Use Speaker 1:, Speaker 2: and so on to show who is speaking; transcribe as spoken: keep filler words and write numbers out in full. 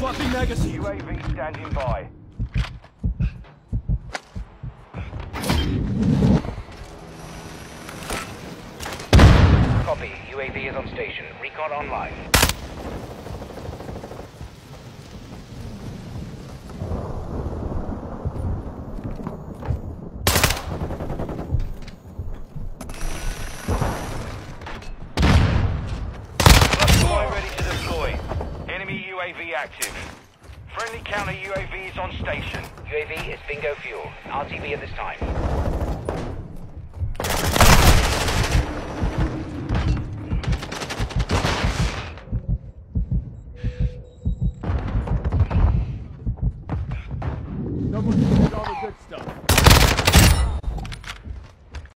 Speaker 1: Swapping magazine.
Speaker 2: U A V standing by.
Speaker 3: Copy. U A V is on station. Recon online.
Speaker 2: Deploy ready to deploy. Enemy U A V active. Friendly counter U A V is on station.
Speaker 3: U A V is bingo fuel. R T B at this time.